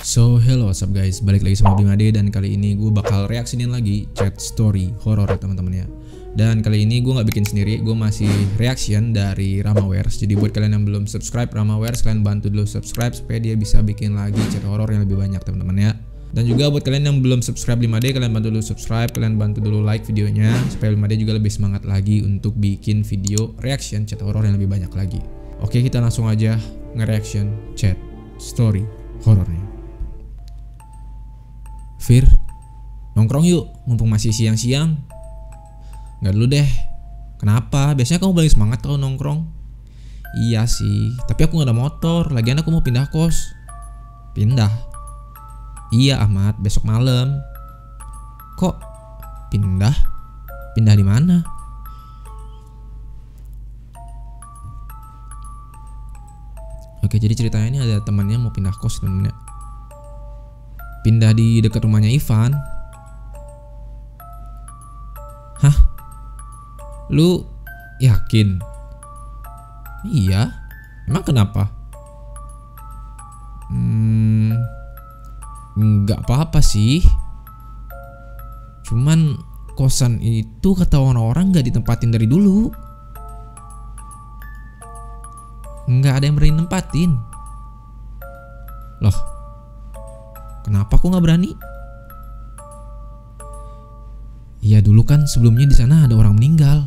So hello what's up guys, balik lagi sama Bimade dan kali ini gue bakal reaksinin lagi chat story horror ya teman-teman ya. Dan kali ini gue nggak bikin sendiri, gue masih reaction dari Ramawares. Jadi buat kalian yang belum subscribe Ramawares, kalian bantu dulu subscribe supaya dia bisa bikin lagi chat horror yang lebih banyak teman-teman ya. Dan juga buat kalian yang belum subscribe 5D, kalian bantu dulu subscribe, kalian bantu dulu like videonya supaya 5D juga lebih semangat lagi untuk bikin video reaction chat horror yang lebih banyak lagi. Oke, kita langsung aja nge-reaction chat story horornya. Fir, nongkrong yuk, mumpung masih siang-siang. Nggak dulu deh. Kenapa? Biasanya kamu paling semangat kalau nongkrong. Iya sih, tapi aku nggak ada motor. Lagian aku mau pindah kos. Pindah? Iya Ahmad, besok malam. Kok pindah? Pindah di mana? Oke, jadi ceritanya ini ada temannya mau pindah kos temennya. Pindah di dekat rumahnya Ivan. Hah? Lu yakin? Iya. Emang kenapa? Nggak apa-apa sih. Cuman kosan itu kata orang-orang nggak ditempatin dari dulu. Nggak ada yang berani nempatin. Loh, kenapa aku nggak berani? Ya dulu kan sebelumnya di sana ada orang meninggal.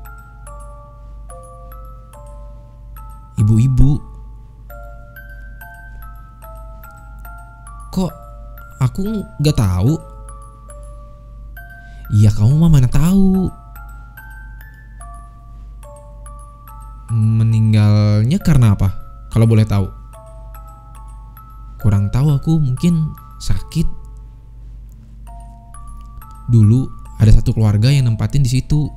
Ibu-ibu. Kok aku nggak tahu? Iya kamu mah mana tahu? Meninggalnya karena apa? Kalau boleh tahu? Kurang tahu aku, mungkin sakit. Dulu ada satu keluarga yang nempatin di situ.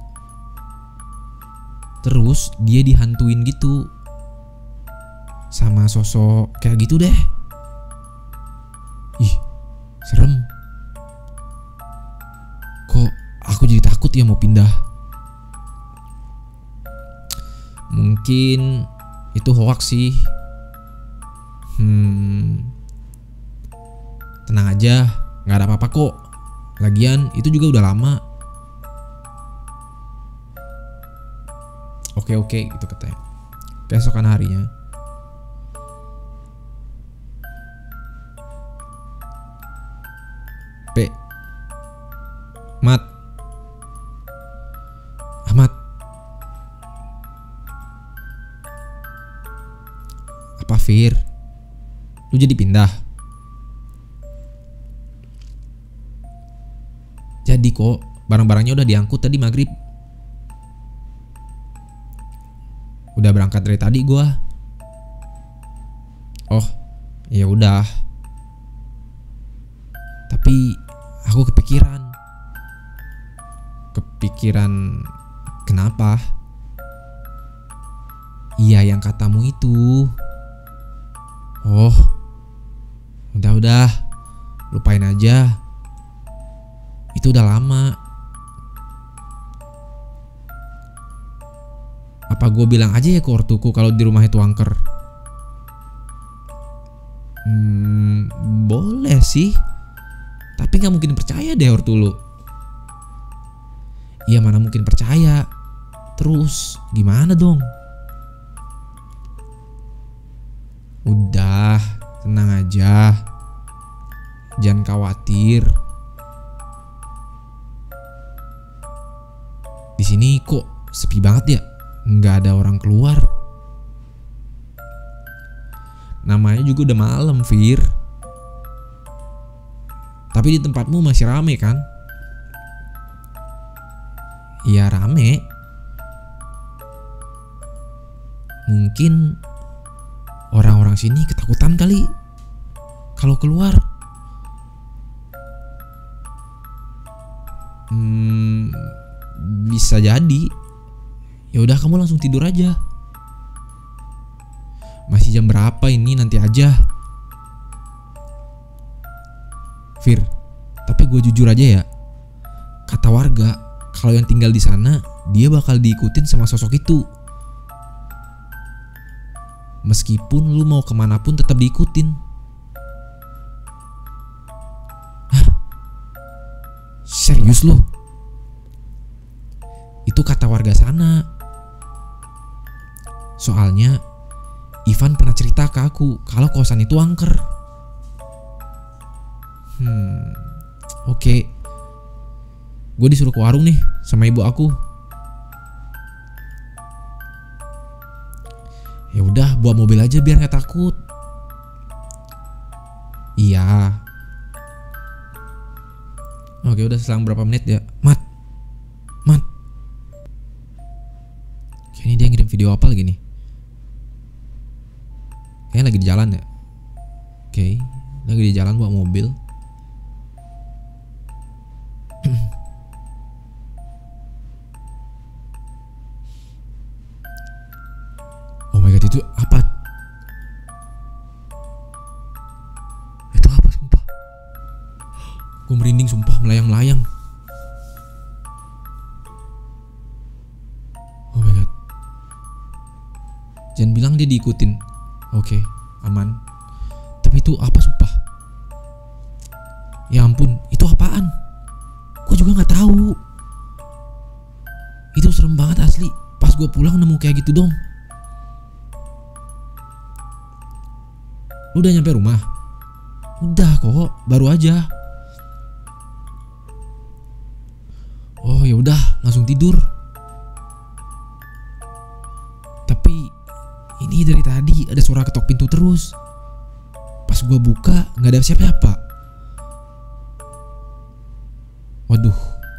Terus dia dihantuin gitu. Sama sosok kayak gitu deh. Ih, serem. Kok aku jadi takut ya mau pindah? Mungkin itu hoax sih. Tenang aja, nggak ada apa-apa kok. Lagian itu juga udah lama. Oke, gitu katanya. Keesokan harinya. Ahmad. Apa Fir? Lu jadi pindah? Jadi kok, barang-barangnya udah diangkut tadi maghrib. Udah berangkat dari tadi gua. Oh, ya udah. Tapi aku kepikiran. Kepikiran kenapa? Iya yang katamu itu. Oh, udah, lupain aja. Itu udah lama. Apa gue bilang aja ya ke ortuku kalau di rumah itu angker? Boleh sih. Tapi gak mungkin percaya deh ortu lu. Iya mana mungkin percaya. Terus gimana dong? Udah, tenang aja. Jangan khawatir. Di sini kok sepi banget ya? Nggak ada orang keluar. Namanya juga udah malam, Fir. Tapi di tempatmu masih rame kan? Iya rame. Mungkin orang-orang sini ketakutan kali kalau keluar. Bisa jadi. Ya udah kamu langsung tidur aja. Masih jam berapa ini? Nanti aja. Fir, tapi gue jujur aja ya. Kata warga, kalau yang tinggal di sana dia bakal diikutin sama sosok itu. Meskipun lu mau kemana pun tetap diikutin. Serius lu? Itu kata warga sana. Soalnya Ivan pernah cerita ke aku kalau kosan itu angker. Oke. Gue disuruh ke warung nih sama ibu aku. Ya udah, bawa mobil aja biar nggak takut. Iya. Oke, udah selang berapa menit ya? Mat. Kayaknya dia ngirim video apa lagi nih? Kayaknya lagi di jalan ya. Oke, lagi di jalan bawa mobil. Oh my god, itu apa? Itu apa sumpah? Gue merinding sumpah, melayang-melayang. Oh my god. Jangan bilang dia diikutin. Oke, aman. Tapi itu apa sumpah? Ya ampun, itu apaan? Gue juga nggak tahu. Itu serem banget asli. Pas gue pulang nemu kayak gitu dong. Lu udah nyampe rumah? Udah kok, baru aja. Oh ya udah, langsung tidur. Tapi ini dari tadi ada suara ketok pintu terus. Pas gua buka nggak ada siapa-siapa. Waduh.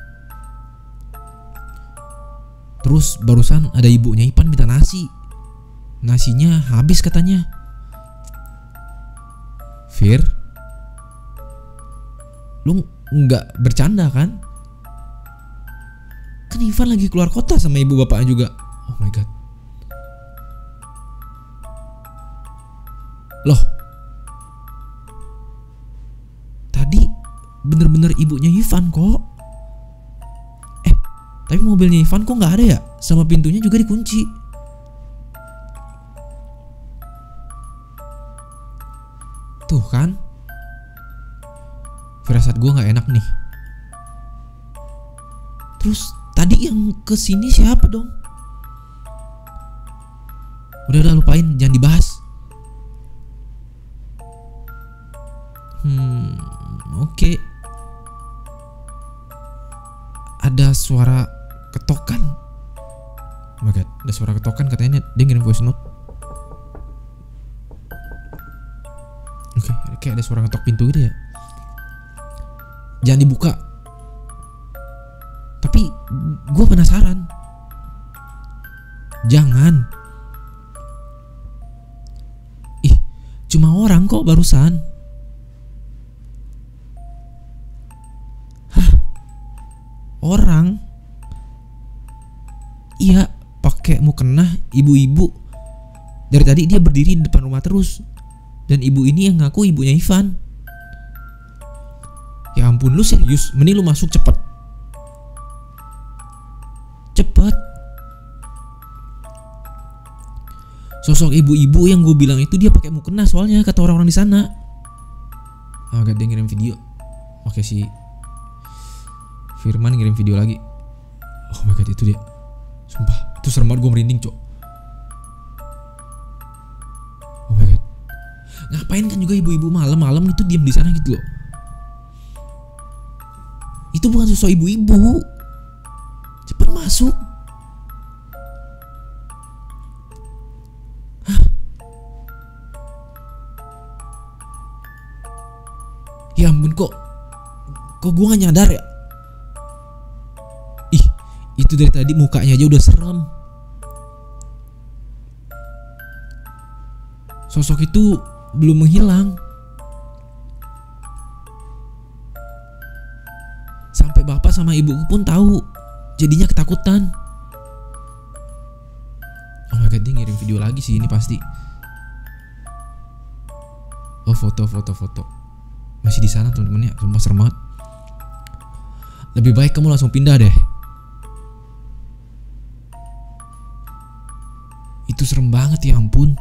Terus barusan ada ibunya Ipan minta nasi. Nasinya habis katanya. Fir, lu nggak bercanda kan? Kan Ivan lagi keluar kota sama ibu bapaknya juga. Oh my god. Loh, tadi bener-bener ibunya Ivan kok. Tapi mobilnya Ivan kok nggak ada ya? Sama pintunya juga dikunci. Tuh kan, firasat gue nggak enak nih. Terus tadi yang kesini siapa dong? Udah lupain, jangan dibahas. Oke. Ada suara ketokan. Oh my god, ada suara ketokan katanya dia ngirim voice note. Oke, kayak ada suara ngetok pintu gitu ya. Jangan dibuka. Tapi gue penasaran. Jangan. Ih, cuma orang kok barusan. Hah? Orang? Iya, pakai mukena ibu-ibu. Dari tadi dia berdiri di depan rumah terus. Dan ibu ini yang ngaku ibunya Ivan. Ya ampun, lu serius? Mending lu masuk cepet. Cepet. Sosok ibu-ibu yang gue bilang itu dia pakai mukena soalnya kata orang-orang di sana. Ah, gak, dia ngirim video. Oke, si Firman ngirim video lagi. Oh my god, itu dia. Sumpah, itu serem banget, gue merinding, cok. Oh my god. Ngapain kan juga ibu-ibu malam-malam itu diam di sana gitu loh. Itu bukan sosok ibu-ibu. Cepet masuk. Hah? Ya ampun, kok gue gak nyadar ya. Ih, itu dari tadi mukanya aja udah serem. Sosok itu belum menghilang. Sampai bapak sama ibuku pun tahu. Jadinya ketakutan. Oh my god, dia ngirim video lagi sih ini pasti. Oh, foto. Masih di sana teman-teman ya. Sumpah serem banget. Lebih baik kamu langsung pindah deh. Itu serem banget, ya ampun.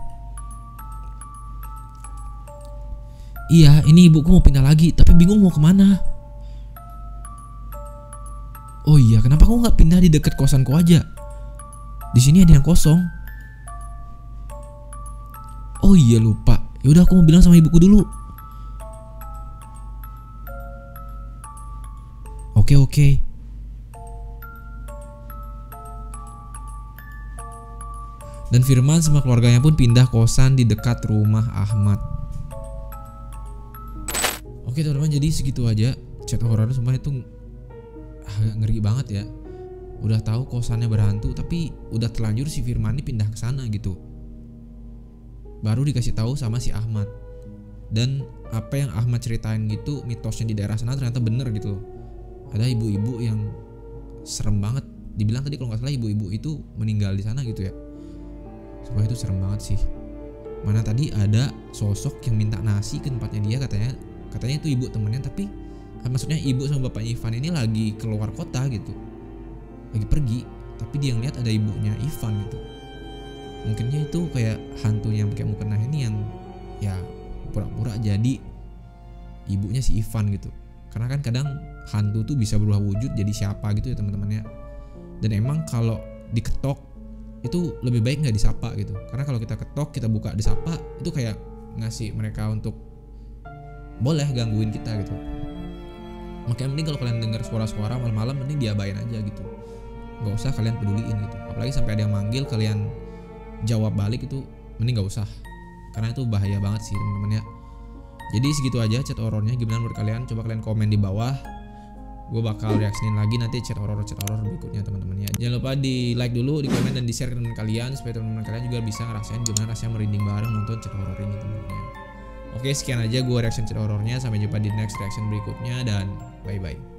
Iya, ini ibuku mau pindah lagi, tapi bingung mau kemana. Oh iya, kenapa kamu nggak pindah di dekat kosanku aja? Di sini ada yang kosong. Oh iya lupa. Yaudah aku mau bilang sama ibuku dulu. Oke. Dan Firman sama keluarganya pun pindah kosan di dekat rumah Ahmad. Oke teman-teman, jadi segitu aja chat horor semua itu ngeri banget ya. Udah tahu kosannya berhantu tapi udah terlanjur si Firman ini pindah ke sana gitu. Baru dikasih tahu sama si Ahmad. Dan apa yang Ahmad ceritain gitu, mitosnya di daerah sana ternyata bener gitu loh. Ada ibu-ibu yang serem banget. Dibilang tadi kalau nggak salah ibu-ibu itu meninggal di sana gitu ya. Sumpah itu serem banget sih. Mana tadi ada sosok yang minta nasi ke tempatnya dia, katanya itu ibu temennya, tapi maksudnya ibu sama bapaknya Ivan ini lagi keluar kota gitu, lagi pergi, tapi dia ngeliat ada ibunya Ivan gitu. Mungkinnya itu kayak hantunya yang pakai mukena ini yang ya pura-pura jadi ibunya si Ivan gitu. Karena kan kadang hantu tuh bisa berubah wujud jadi siapa gitu ya teman-temannya. Dan emang kalau diketok itu lebih baik nggak disapa gitu. Karena kalau kita ketok, kita buka disapa, itu kayak ngasih mereka untuk boleh gangguin kita gitu. Makanya mending kalau kalian dengar suara-suara malam-malam mending diabain aja gitu. Nggak usah kalian peduliin gitu. Apalagi sampai ada yang manggil kalian jawab balik, itu mending nggak usah. Karena itu bahaya banget sih teman-teman ya. Jadi segitu aja chat horornya. Gimana menurut kalian? Coba kalian komen di bawah. Gue bakal reaksiin lagi nanti chat horor berikutnya teman-teman ya. Jangan lupa di like dulu, di komen dan di share ke teman kalian supaya teman-teman kalian juga bisa ngerasain gimana rasanya merinding bareng nonton chat horor ini teman-teman ya. Oke, sekian aja gue reaction chat horornya. Sampai jumpa di next reaction berikutnya dan bye bye.